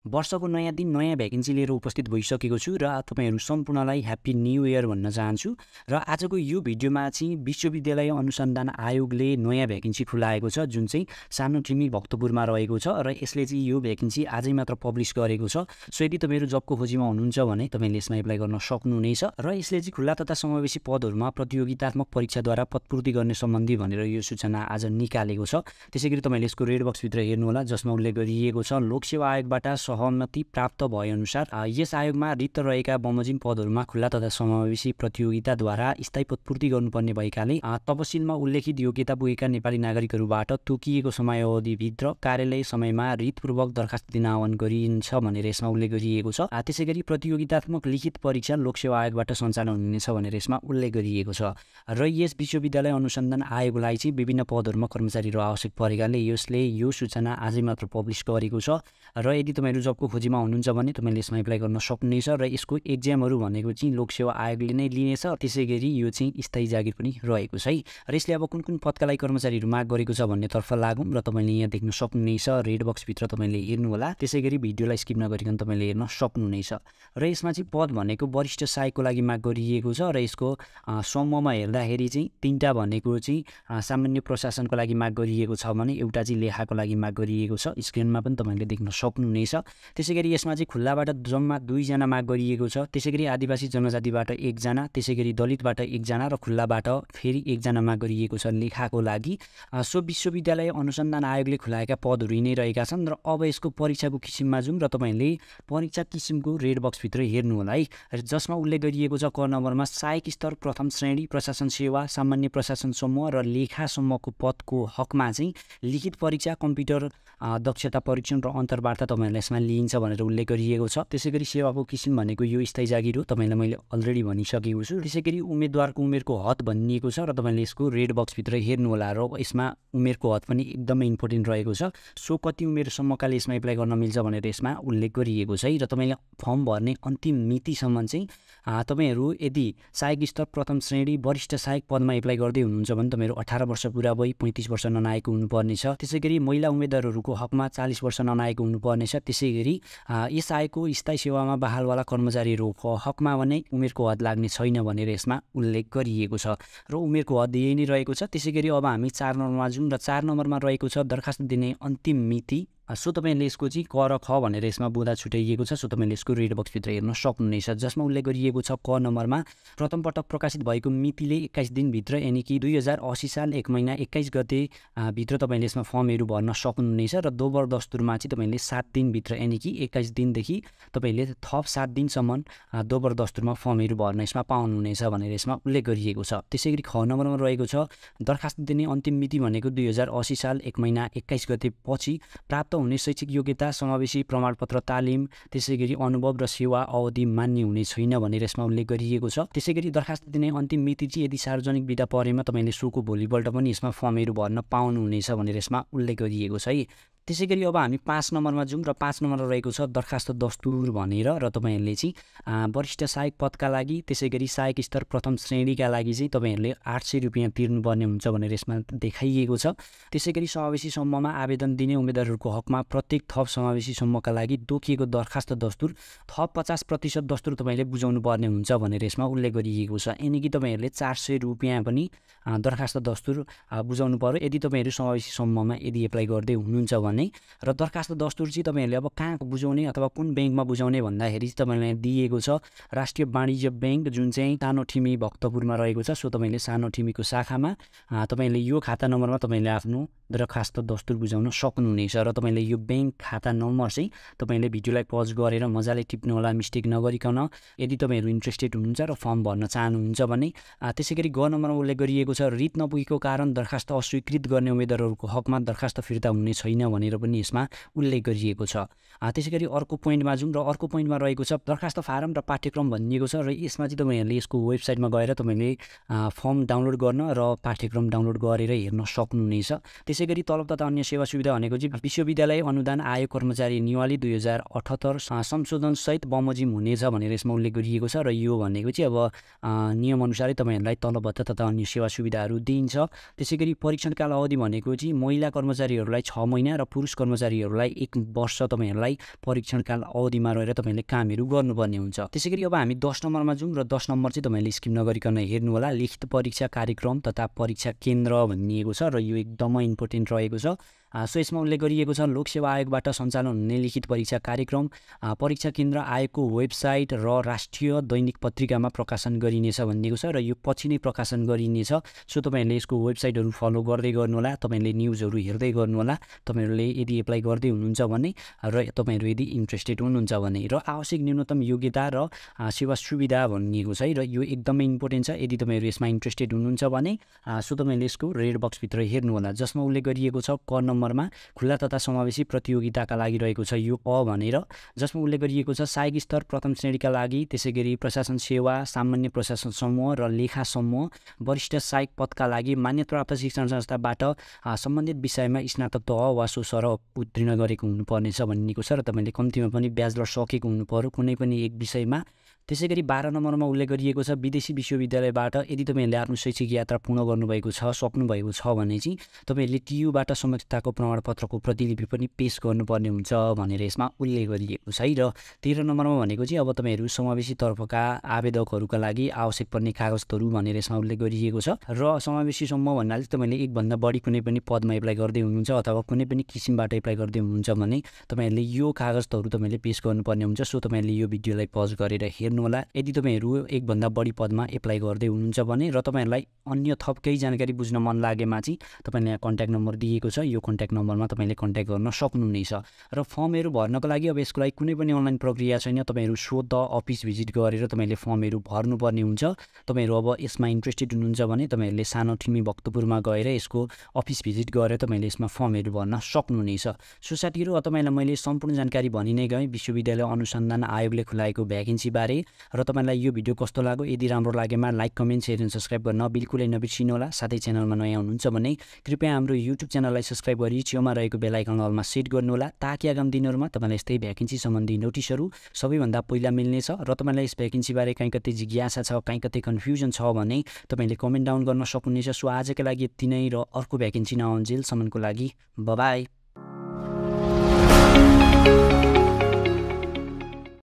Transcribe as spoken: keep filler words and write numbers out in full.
वर्षको नयाँ दिन नयाँ भ्याकेन्सी लिएर उपस्थित भइसकेको छु र तपाईहरु सम्पूर्णलाई ह्याप्पी न्यू इयर भन्न चाहन्छु। र आजको यो भिडियोमा चाहिँ विश्वविद्यालय अनुसन्धान आयोगले नयाँ भ्याकेन्सी खुलाएको छ जुन चाहिँ सानो ठिमी भक्तपुरमा रहेको छ र यसले चाहिँ यो भ्याकेन्सी आजै मात्र पब्लिस गरेको छ। सो यदि तपाईहरु जबको खोजीमा हुनुहुन्छ भने तपाईले यसमा एप्लाई गर्न सक्नुहुनेछ र यसले चाहिँ खुला तथा समावेशी पदहरुमा प्रतियोगितात्मक परीक्षाद्वारा पदपूर्ति गर्ने सम्बन्धी भनेर यो सूचना आज निकालेको छ। त्यसैगरी तपाईले यसको रेड बक्स भित्र हेर्नु होला जसमा उल्लेख गरिएको छ लोकसेवा आयोगबाट सहमति प्राप्त भए अनुसार यस आयोगमा रिक्त रहेका बमोजिम पदहरुमा खुला तथा समावेशी प्रतियोगिताद्वारा स्थायी पदपूर्ति गर्नुपर्ने भएकाले तपसिलमा उल्लेखित योग्यता पुगेका नेपाली नागरिकहरुबाट तोकिएको समयावधिभित्र कार्यालय समयमा रितपूर्वक दरखास्त दिन आह्वान गरिन्छ भनेर यसमा उल्लेख गरिएको छ। त्यसैगरी प्रतियोगितात्मक लिखित परीक्षा लोकसेवा आयोगबाट सञ्चालन हुनेछ भनेर यसमा उल्लेख गरिएको छ। र यस विश्वविद्यालय अनुसन्धान आयोगलाई चाहिँ विभिन्न पदहरुमा कर्मचारीहरु आवश्यक परेकाले यसले यो सूचना आजै मात्र पब्लिस गरेको छ। र यदि तपाईहरु जबको खोजीमा हुनुहुन्छ भने तपाईले यसमा एप्लाई गर्न सक्नुहुनेछ र यसको एक्जामहरु भनेको चाहिँ लोकसेवा आयोगले नै लिनेछ। त्यसैगरी यो चाहिँ स्थायी जागिर पनि रहेको छ है। र यसले अब कुन कुन पदका लागि कर्मचारीहरु माग गरेको छ भन्ने तर्फ लागौं र तपाईले यहाँ देख्न सक्नुहुनेछ रेड बक्स भित्र तपाईले हेर्नु होला। त्यसैगरी भिडियोलाई स्किप नगरिकन तपाईले हेर्न सक्नुहुनेछ। र यसमा चाहिँ पद भनेको वरिष्ठ सहायकको लागि माग गरिएको छ र यसको समूहमा हेर्दाखेरि चाहिँ तीनटा भनेको चाहिँ सामान्य प्रशासनको लागि माग गरिएको छ भने एउटा चाहिँ लेखाको लागि माग गरिएको छ। स्क्रिनमा पनि तपाईले देख्न सक्नुहुनेछ। त्यसैगरी यसमा चाहिँ खुल्लाबाट जम्मा दुई जना माग गरिएको छ। त्यसैगरी आदिवासी जनजातिबाट एक जना, त्यसैगरी दलितबाट एक जना र खुल्लाबाट फेरि एक जना माग गरिएको छ लेखाको लागि। सो विश्वविद्यालय अनुसन्धान आयोगले खुलाएका पदहरु यिनै रहेका छन् र अब यसको परीक्षाको किसिममा जाउँ र तपाईले परीक्षा किसिमको रेड बक्स भित्र हेर्नु होला है। जसमा उल्लेख गरिएको छ क नम्बरमा सहायक स्तर प्रथम श्रेणी प्रशासन सेवा सामान्य प्रशासन समूह र लेखा सम्मको पदको हकमा चाहिँ लिखित परीक्षा कम्प्युटर दक्षता परीक्षण र अन्तर्वार्ता तपाईहरुलाई यसमा लिइन्छ भनेर उल्लेख गरिएको छ। त्यसैगरी सेवाको किसिम भनेको यो स्थायी जागिर हो, तपाईलाई मैले अलरेडी भनिसकेको छु। त्यसैगरी उम्मेदवारको उमेरको हद भनिएको छ र तपाईले यसको रेड बक्स भित्र हेर्नु होला र यसमा उमेरको हद पनि एकदमै इम्पोर्टेन्ट रहेको छ। सो कति उमेरसम्मकाले यसमा एप्लाई गर्न मिल्छ भनेर यसमा उल्लेख गरिएको छ है। र तपाईले फर्म भर्ने अन्तिम मितिसम्म चाहिँ तपाईहरु यदि सहायक स्तर प्रथम श्रेणी वरिष्ठ सहायक पदमा एप्लाई गर्दै हुनुहुन्छ भने तपाईहरु अठार वर्ष पुरा भई पैंतीस वर्ष ननाएको हुनुपर्ने छ। त्यसैगरी महिला उम्मेदवारहरुको हकमा चालीस वर्ष ननाएको हुनुपर्ने छ। त्यसैगरी यस आयोगको स्थायी सेवामा बहालवाला कर्मचारीहरुको हकमा भने उमेरको हद लाग्ने छैन भनेर यसमा उल्लेख गरिएको छ र उमेरको हद यही नै रहेको छ। त्यसैगरी अब हामी चार नम्बरमा जाउँ र चार नम्बरमा रहेको छ दरखास्त दिने अन्तिम मिति। सो तपाईले यसको चाहिँ क र ख भनेर यसमा बुँदा छुट्याइएको छ। सो तपाईले यसको रेड बक्स भित्र हेर्न सक्नुहुनेछ जसमा उल्लेख गरिएको छ क नम्बरमा प्रथम पटक प्रकाशित भएको मितिले एक्काइस दिन भित्र यानी कि दुई हजार अस्सी साल एक महिना एक्काइस गते भित्र तपाईले यसमा फर्महरु भर्न सक्नुहुनेछ र दोबर दस्तुरमा चाहिँ तपाईले सात दिन भित्र यानी कि एक्काइस दिनदेखि तपाईले थप सात दिनसम्म दोबर दस्तुरमा फर्महरु भर्न यसमा पाउनुहुनेछ भनेर यसमा उल्लेख गरिएको छ। त्यसैगरी ख नम्बरमा रहेको छ दरखास्त दिने अन्तिम मिति भनेको दुई हजार अस्सी साल एक महिना एक्काइस गते पछि प्राप्त हुने शैक्षिक योग्यता समावेशी प्रमाणपत्र तालिम त्यसैगरी अनुभव र सेवा अवधि मान्य हुने छैन भनेर यसमा उल्लेख गरिएको छ। त्यसैगरी दरखास्त दिने अन्तिम मिति चाहिँ यदि सार्वजनिक बिदा परेमा तपाईले सोको भोलिपल्ट पनि यसमा फर्महरु भर्न पाउनुहुनेछ भनेर यसमा उल्लेख गरिएको छ है। त्यसैगरी अब हामी पाँच नम्बरमा जाउँ र पाँच नम्बरमा रहेको छ दरखास्त दस्तुर भनेर र तपाईहरुले चाहिँ वरिष्ठ सहायक पदका लागि त्यसैगरी सहायक स्तर प्रथम श्रेणीका लागि चाहिँ तपाईहरुले आठ सय रुपैयाँ तिर्नुपर्ने हुन्छ भनेर यसमा देखाइएको छ। त्यसैगरी समावेशी समूहमा आवेदन दिने उम्मेदवारहरुको हकमा प्रत्येक थप समावेशी समूहका लागि तोकिएको दरखास्त दस्तुर थप पचास प्रतिशत दस्तुर तपाईले बुझाउनु पर्ने हुन्छ भनेर यसमा उल्लेख गरिएको छ। यानी कि तपाईहरुले चार सय रुपैयाँ पनि दरखास्त दस्तुर बुझाउनु पर्यो यदि तपाईहरु समावेशी समूहमा यदि एप्लाई गर्दै हुनुहुन्छ भने। र दरखास्त दस्तुर चाहिँ तपाईहरुले अब कहाँ बुझाउने अथवा कुन बैंकमा बुझाउने भन्दाखेरि तपाईलाई दिएको छ राष्ट्रिय वाणिज्य बैंक जुन चाहिँ सानो ठिमी भक्तपुरमा रहेको छ। सो तपाईले सानो ठिमीको शाखामा तपाईले यो खाता नम्बरमा तपाईले आफ्नो दरखास्त दस्तुर बुझाउन सक्नुहुनेछ र तपाईले यो बैंक खाता नम्बर चाहिँ तपाईले भिडियोलाई पज गरेर मजाले टिप्नु होला मिस्टेक नगरिकन यदि तपाईहरु इन्ट्रेस्टेड हुनुहुन्छ र फर्म भर्न चाहनुहुन्छ भने। त्यसैगरी ग नम्बरमा उल्लेख गरिएको छ रित नपुगेको कारण दरखास्त अस्वीकृत गर्ने उम्मेदवारहरुको हकमा दरखास्त फिर्ता हुने छैन भनेर पनि यसमा उल्लेख गरिएको छ। त्यसैगरी अर्को पोइन्टमा जाउँ र अर्को पोइन्टमा रहेको छ दरखास्त फारम र पाठ्यक्रम भनिएको छ र यसमा चाहिँ तपाईहरुले यसको वेबसाइटमा गएर तपाईले फर्म डाउनलोड गर्न र पाठ्यक्रम डाउनलोड गरेर हेर्न सक्नुहुनेछ। त्यसैगरी तलब तथा अन्य सेवा सुविधा भनेको चाहिँ विश्वविद्यालय अनुदान आयोग कर्मचारी निवाली दुई हजार अठहत्तर संशोधन सहित बमोजिम हुनेछ भनेर यसमा उल्लेख गरिएको छ र यो भनेको चाहिँ अब नियम अनुसारै तपाईहरुलाई तलब भत्ता तथा अन्य सेवा सुविधाहरू दिइन्छ। त्यसैगरी परीक्षणकाल अवधि भनेको चाहिँ महिला कर्मचारीहरूलाई छ महिना र पुरुष कर्मचारीहरूलाई एक वर्ष तपाईँहरूलाई परीक्षणकाल अवधिमा रहेर तपाईँले कामहरू गर्नुपर्ने हुन्छ। त्यसै गरी अब हामी दस नम्बरमा जाउँ र दस नम्बर चाहिँ तपाईँले स्किप नगरिकन हेर्नु होला। लिखित परीक्षा कार्यक्रम तथा परीक्षा केन्द्र भनिएको छ र यो एकदमै इम्पोर्टेन्ट रहेको छ। सो यसमा उल्लेख गरिएको छ लोकसेवा आयोगबाट सञ्चालन हुने लिखित परीक्षा कार्यक्रम परीक्षा केन्द्र आयोगको वेबसाइट र राष्ट्रिय दैनिक पत्रिकामा प्रकाशन गरिनेछ भनिएको छ र यो पछि नै प्रकाशन गरिनेछ। सो तपाईँहरूले यसको वेबसाइटहरू फलो गर्दै गर्नुहोला, तपाईँहरूले न्युजहरू हेर्दै गर्नुहोला, तपाईँहरूले यदि एप्लाई गर्दै हुनुहुन्छ भने र तपाईँहरू यदि इन्ट्रेस्टेड हुनुहुन्छ भने। र आवश्यक न्यूनतम योग्यता र सेवा सुविधा भनिएको छ है र यो एकदमै इम्पोर्टेन्ट छ। यदि तपाईँहरू यसमा इन्ट्रेस्टेड हुनुहुन्छ भने सो तपाईँले यसको रेड बक्सभित्र हेर्नु होला, जसमा उल्लेख गरिएको छ क नम्बरमा खुला तथा समावेशी प्रतियोगिताका लागि रहेको छ यो अ भनेर, जसमा उल्लेख गरिएको छ सहायक स्तर प्रथम श्रेणीका लागि, त्यसै गरी प्रशासन सेवा, सामान्य प्रशासन समूह र लेखा समूह, वरिष्ठ सहायक पदका लागि मान्यताप्राप्त शिक्षण संस्थाबाट सम्बन्धित विषयमा स्नातक तह वा सो सर उत्तीर्ण गरेको हुनुपर्नेछ भनिएको छ र तपाईँले कम्तीमा पनि ब्याचलर सकेको हुनुपर्यो कुनै पनि एक विषयमा। त्यसै गरी बाह्र नम्बरमा उल्लेख गरिएको छ विदेशी विश्वविद्यालयबाट यदि तपाईँहरूले आफ्नो शैक्षिक यात्रा पूर्ण गर्नुभएको छ सक्नुभएको छ भने चाहिँ तपाईँहरूले टियुबाट समर्थताको प्रमाणपत्रको प्रतिलिपि पनि पेश गर्नुपर्ने हुन्छ भनेर यसमा उल्लेख गरिएको छ है। र तेह्र नम्बरमा भनेको चाहिँ अब तपाईँहरू समावेशी तर्फका आवेदकहरूका लागि आवश्यक पर्ने कागजहरू भनेर यसमा उल्लेख गरिएको छ। र समावेशी समूह भन्नाले तपाईँहरूले एकभन्दा बढी कुनै पनि पदमा एप्लाई गर्दै हुनुहुन्छ अथवा कुनै पनि किसिमबाट एप्लाई गर्दै हुनुहुन्छ भने तपाईँहरूले यो कागजहरू तपाईँले पेश गर्नुपर्ने हुन्छ। सो तपाईँहरूले यो भिडियोलाई पज गरेर हेर्नु होला यदि तपाईँहरू एकभन्दा बढी पदमा एप्लाई गर्दै हुनुहुन्छ भने। र तपाईँहरूलाई अन्य थप केही जानकारी बुझ्न मन लागेमा चाहिँ तपाईँले यहाँ कन्ट्याक्ट नम्बर दिएको छ, यो कन्ट्याक्ट नम्बरमा तपाईँले कन्ट्याक्ट गर्न सक्नुहुनेछ। र फर्महरू भर्नको लागि अब यसको लागि कुनै पनि अनलाइन प्रक्रिया छैन, तपाईँहरू स्वतः अफिस भिजिट गरेर तपाईँले फर्महरू भर्नुपर्ने हुन्छ। तपाईँहरू अब यसमा इन्ट्रेस्टेड हुनुहुन्छ भने तपाईँहरूले सानो ठिमी भक्तपुरमा गएर यसको अफिस भिजिट गरेर तपाईँले यसमा फर्महरू भर्न सक्नुहुनेछ। सो साथीहरू तपाईँलाई मैले सम्पूर्ण जानकारी भनि नै गएँ विश्वविद्यालय अनुसन्धान आयोगले खुलाएको भ्याकेन्सी बारे। र तपाईँलाई यो भिडियो कस्तो लाग्यो, यदि राम्रो लागेमा like comment share and subscribe गर्न बिल्कुलै नबिर्सिनु होला। साथै च्यानलमा नयाँ हुनुहुन्छ भने कृपया हाम्रो युट्युब च्यानललाई सब्सक्राइब गरी छेउमा रहेको बेल आइकन अलमा सेट गर्नुहोला, ताकि आगामी दिनहरूमा तपाईँलाई यस्तै भ्याकेन्सी सम्बन्धी नोटिसहरू सबैभन्दा पहिला मिल्नेछ। र तपाईँलाई यस भ्याकेन्सीबारे कहीँ कतै जिज्ञासा छ, कहीँ कतै कन्फ्युजन छ भने तपाईँले कमेन्ट डाउन गर्न सक्नुहुनेछ। सो आजका लागि यति नै, र अर्को भ्याकेन्सी नआउन्जेलसम्मको लागि बाई।